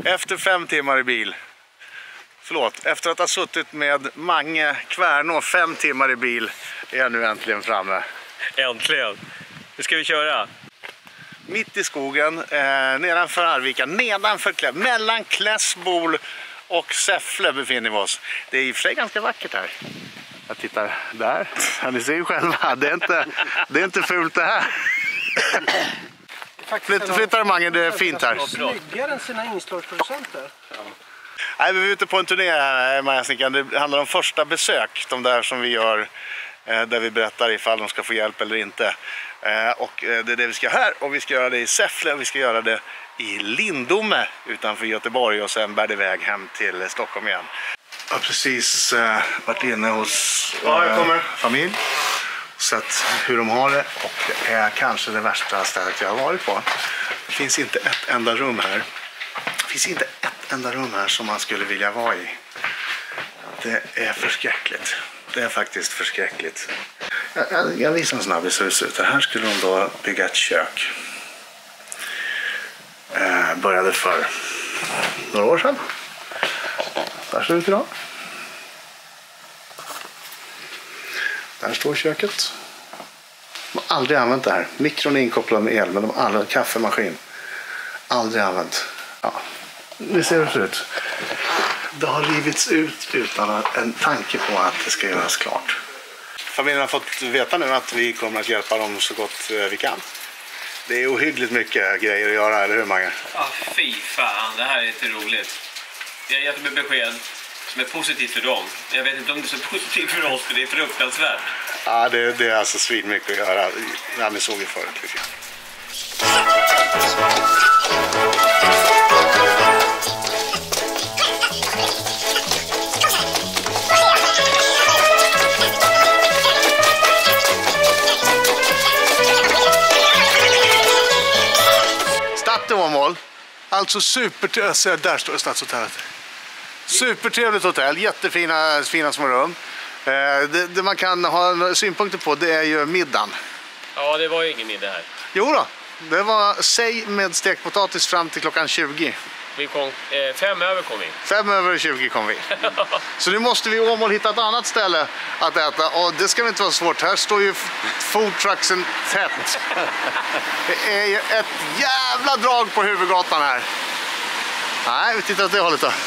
Efter 5 timmar i bil. Förlåt, efter att ha suttit med Mange Kvärnå 5 timmar i bil är jag nu äntligen framme. Äntligen! Nu ska vi köra. Mitt i skogen, nedanför Arvika, nedanför mellan Klässbol och Säffle befinner vi oss. Det är i och för sig ganska vackert här. Jag tittar där, ja, ni ser ju själva, det är inte fult det här. Flyttar Mange, det är fint här. Snyggare än sina inslagsproducenter. Nej, vi är ute på en turné här, Majasnikan. Det handlar om första besök, de där som vi gör, där vi berättar ifall de ska få hjälp eller inte. Och det är det vi ska här, och vi ska göra det i Säffle och vi ska göra det i Lindome utanför Göteborg och sen bär det iväg hem till Stockholm igen. Jag har precis varit inne hos familj och sett hur de har det, och det är kanske det värsta stället jag har varit på. Det finns inte ett enda rum här. Det finns inte ett enda rum här som man skulle vilja vara i. Det är förskräckligt. Det är faktiskt förskräckligt. Jag visar en snabbis hur det ser ut. Här skulle de då bygga ett kök. Började för några år sedan. Där ser det ut idag. Där står köket. De har aldrig använt det här. Mikron är inkopplad med el, men de har aldrig kaffemaskin. Aldrig använt. Ja, ni ser hur det ser ut. Det har rivits ut utan en tanke på att det ska göras klart. Familjen har fått veta nu att vi kommer att hjälpa dem så gott vi kan. Det är ohyggligt mycket grejer att göra, eller hur Mange? Ja, fy fan, det här är inte roligt. Jag har gett mig besked som är positivt för dem. Jag vet inte om det är så positivt för oss, för det är fruktansvärt. Ja, det är alltså svinmycket att göra. Ja, ni såg ju förut lite grann. Åmål. Alltså där står Stadshotellet. Supertrevligt hotell, jättefina små rum. Det man kan ha synpunkter på, det är ju middagen. Ja, det var ju ingen middag här. Jo då, det var sej med stekpotatis fram till klockan 20. Vi kom, 5 över kom vi. 5 över 20 kom vi. Så nu måste vi i Åmål hitta ett annat ställe att äta. Och det ska väl inte vara svårt. Här står ju foodtrucksen tätt. Det är ju ett jävla drag på huvudgatan här. Nej, vi tittar åt det hållet då.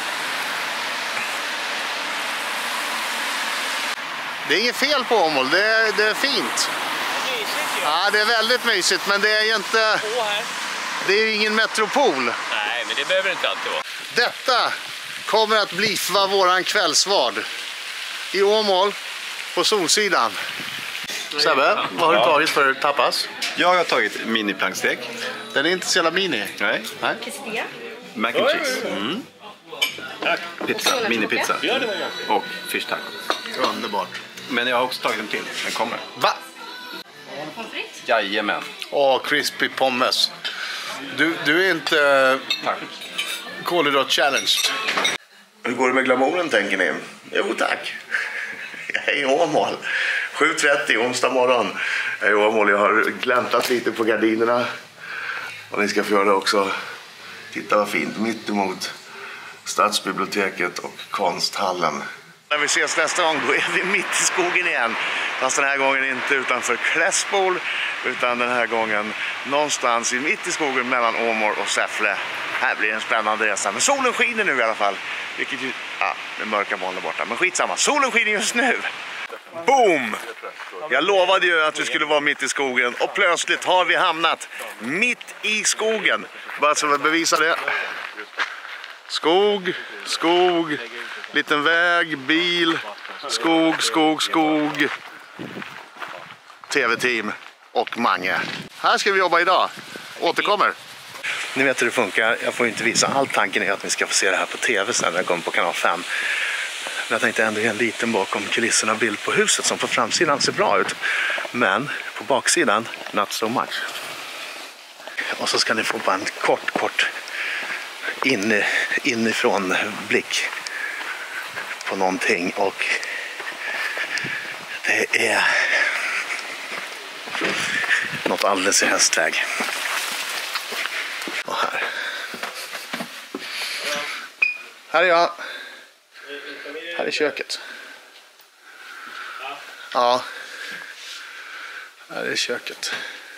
Det är inget fel på Åmål. Det är fint. Ja, det är väldigt mysigt, men det är ju inte... Det är ju ingen metropol. Nej, men det behöver inte alltid vara. Detta kommer att bli för våran kvällsvard i Åmål på Solsidan. Sebbe, vad har du tagit för tapas? Jag har tagit mini-plankstek. Den är inte så jävla mini. Nej. Quesadilla. Mac and cheese. Pizza, mini-pizza. Och fish taco. Underbart. Men jag har också tagit en till. Den kommer. Va? Pommes frites. Jajamän. Åh, crispy pommes. Du är inte kolhydrat-challenged. Hur går det med glamouren, tänker ni? Jo, tack. Jag är i Åmål. 7:30 onsdag morgon. Jag är i Åmål. Jag har gläntat lite på gardinerna. Och ni ska få göra det också. Titta vad fint. Mitt emot Stadsbiblioteket och konsthallen. När vi ses nästa gång, då är vi mitt i skogen igen. Fast den här gången inte utanför Klässbol, utan den här gången någonstans mitt i skogen mellan Åmål och Säffle. Här blir en spännande resa. Men solen skiner nu i alla fall. Vilket ju, ja, det mörka moln där borta. Men skitsamma, solen skiner just nu. Boom! Jag lovade ju att vi skulle vara mitt i skogen. Och plötsligt har vi hamnat mitt i skogen. Bara så att bevisa det. Skog, skog, liten väg, bil, skog, skog, skog. TV-team och Mange. Här ska vi jobba idag. Återkommer. Ni vet hur det funkar. Jag får inte visa allt. Tanken är att ni ska få se det här på tv sen när det kommer på kanal 5. Men jag tänkte ändå ge en liten bakom kulisserna bild på huset som på framsidan ser bra ut. Men på baksidan, not so much. Och så ska ni få bara en kort inifrån blick på någonting, och det är något alldeles i hästväg. Och här Här är jag. Här är köket. Ja. Här är köket.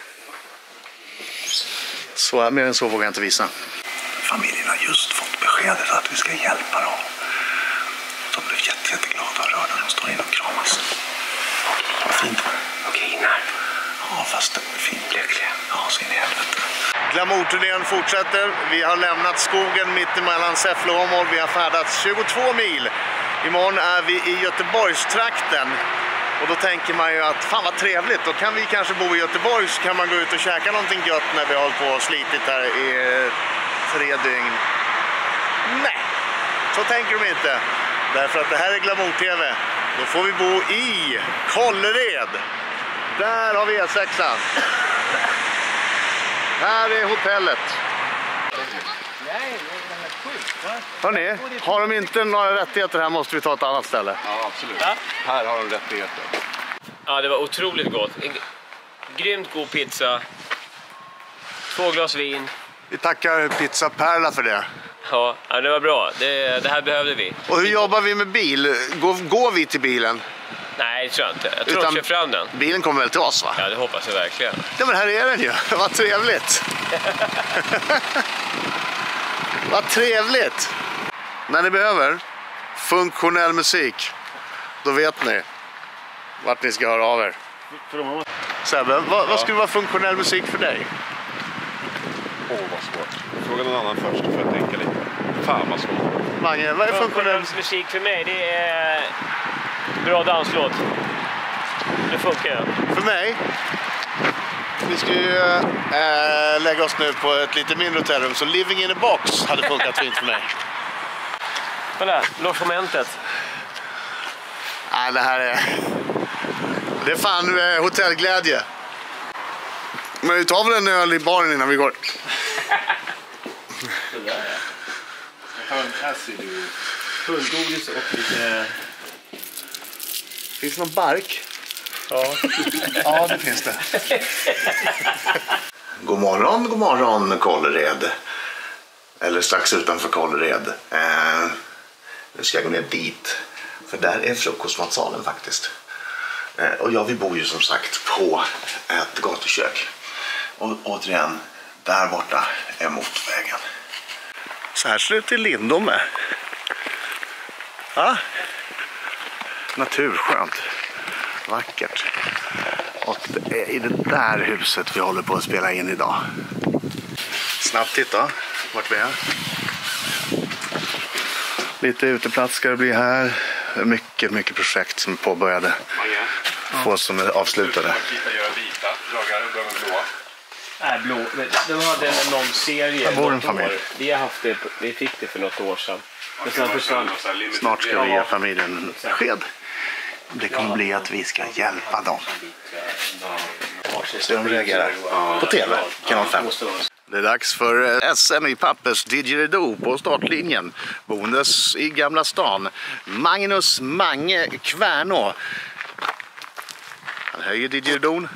Så, mer än så vågar jag inte visa. Familjen har just fått beskedet att vi ska hjälpa dem. De blev jätteglada och rörda. De står inne och kramas. Vad fint. Okej, nej. Ja, fast det är fint. Lyckliga. Ja, så in i helvete. Glamourturnén fortsätter. Vi har lämnat skogen mitt emellan Säffle och Åmål. Vi har färdats 22 mil. Imorgon är vi i Göteborgstrakten. Och då tänker man ju att fan vad trevligt. Då kan vi kanske bo i Göteborg, så kan man gå ut och käka någonting gött när vi har hållit på och slitit här i 3 dygn. Nej, så tänker de inte. Därför att det här är Glamour-TV. Då får vi bo i Kållered. Där har vi E6an. Här är hotellet. Hörrni, har de inte några rättigheter här måste vi ta ett annat ställe. Ja, absolut. Ja? Här har de rättigheter. Ja, det var otroligt gott. Grymt god pizza. 2 glas vin. Vi tackar Pizza Perla för det. Ja, det var bra. Det här behövde vi. Och hur jobbar vi med bil? Går vi till bilen? Nej, det tror jag inte. Jag tror att kör fram den. Bilen kommer väl till oss, va? Ja, det hoppas jag verkligen. Ja, men här är den ju. Vad trevligt. Vad trevligt. När ni behöver funktionell musik, då vet ni vart ni ska höra av er. Sebbe, vad skulle vara funktionell musik för dig? Vad svårt. Fråga någon annan först för att tänka lite. Fan vad svårt. Mange, vad är funktionell musik för mig? Det är bra danslåt. Det funkar. För mig? Vi ska ju lägga oss nu på ett lite mindre hotellrum, så Living in a Box hade funkat fint för mig. Kolla, logementet. Nej, det här är... Det är fan hotellglädje. Men vi tar väl en öl i baren innan vi går. Jag tar en acid. Fullgodis och lite... Finns det någon bark? Ja. Ja, det finns det. God morgon Kållered. Eller strax utanför Kållered. Nu ska jag gå ner dit. För där är frukostmatsalen faktiskt. Och ja, vi bor ju som sagt på ett gatukök. Och återigen, där borta är motorvägen. Så här ser det ut i Lindome. Ja. Naturskönt. Vackert. Och det är i det där huset vi håller på att spela in idag. Snabbt titta vart vi är. Lite uteplats ska det bli här. Mycket projekt som är påbörjade. Få som är avslutade. Nej, blå. De hade en serie. Här bor en familj. Vi fick det för något år sedan. Men sen försvann. Snart ska vi ge familjen besked. Det kommer bli att vi ska hjälpa dem. Så de reagerar på TV, kanal 5. Det är dags för SM i Pappers didgeridoo på startlinjen. Boendes i Gamla stan. Magnus Mange Kvärnå. Han höjer didgeridon.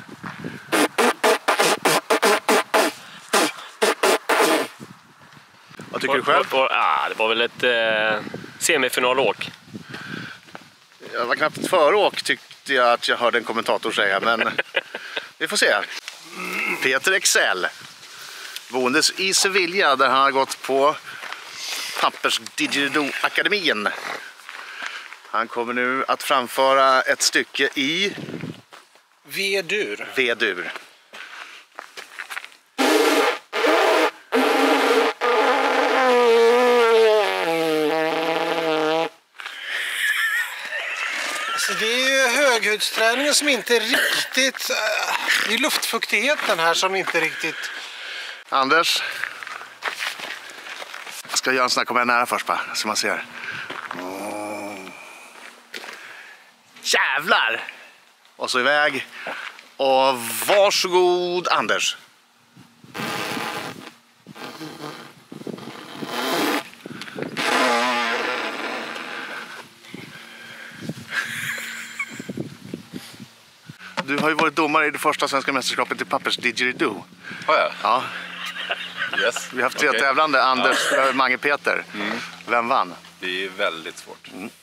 Vad tycker du själv? Det var väl ett semifinalåk. Jag var knappt föråk tyckte jag att jag hörde en kommentator säga, men vi får se. Peter Excel, boendes i Sevilla där han har gått på Pappers Didgeridoo-akademin. Han kommer nu att framföra ett stycke i V-dur. Det är ju höghöjdsträningen som inte är riktigt... Det är luftfuktigheten här som inte riktigt... Anders, jag ska göra en sån här, kommer jag nära först bara, så man ser. Jävlar! Och så iväg. Och varsågod Anders. Du har ju varit domare i det första svenska mästerskapet i Pappers Didgeridoo. Har jag? Ja. Yes. Vi har haft 3 Okej. tävlande, Anders, Mange, Peter. Vem vann? Det är väldigt svårt.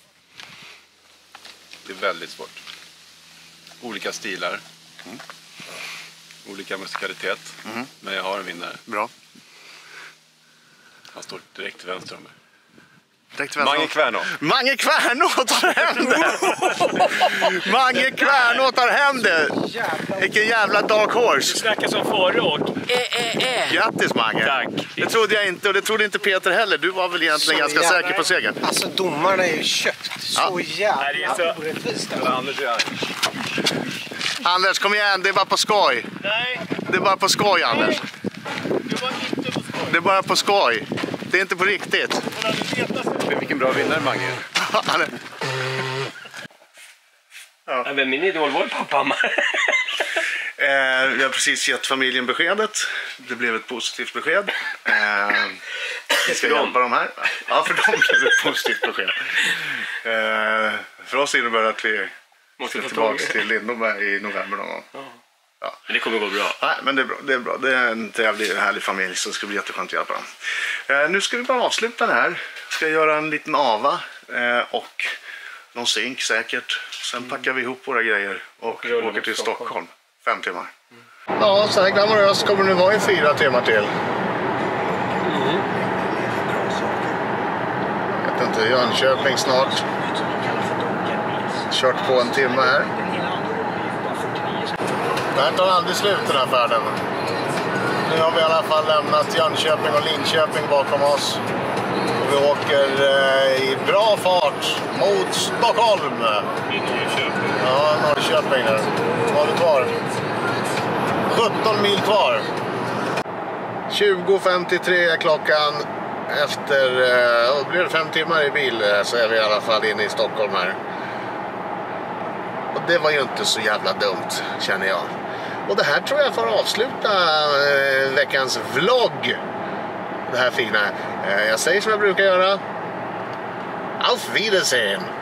Det är väldigt svårt. Olika stilar. Olika musikalitet. Men jag har en vinnare. Bra. Han står direkt till vänster om mig. Mange Kvernå. Mange Kvernå tar hem det! Mange Kvernå tar hem det! Vilken jävla dark horse! Du snackar som förråd. Grattis Mange! Tack. Det trodde jag inte, och det trodde inte Peter heller. Du var väl egentligen ganska säker på segern. Alltså domarna är ju köpt. Så jävla orättvist. Anders är Anders, kom igen, det är bara på skoj. Nej, Det är bara på skoj, Anders. det var inte på skoj. Det är bara på skoj. Det är inte på riktigt. Vilken bra vinnare Mange. Han är... Ja, men min idol var ju pappa. Vi har precis gett familjen beskedet. Det blev ett positivt besked. Vi ska hjälpa dem här. Ja, för dem blev det ett positivt besked. För oss innebär det att vi måste tillbaka till Lindberg i november någon gång. Ja. Men det kommer gå bra. Nej, men det är bra. Det är bra. Det är en trevlig, härlig familj, så det ska bli jätteskönt att hjälpa dem. Nu ska vi bara avsluta det här. Ska göra en liten ava och någon synk säkert. Sen packar vi ihop våra grejer och åker till Stockholm. 5 timmar. Ja, så här glamoröst kommer det nu vara i 4 timmar till. Jag vet inte, Jönköping snart. Kört på 1 timme här. Det här tar aldrig slut, den här färden. Nu har vi i alla fall lämnat Jönköping och Linköping bakom oss. Och vi åker i bra fart mot Stockholm. I Norrköping. Ja, Norrköping där. Vad har vi kvar? 17 mil kvar. 20:53 är klockan. Efter det blir 5 timmar i bil, så är vi i alla fall inne i Stockholm här. Och det var ju inte så jävla dumt, känner jag. Och det här tror jag får avsluta veckans vlogg. Det här fina. Jag säger som jag brukar göra. Auf Wiedersehen!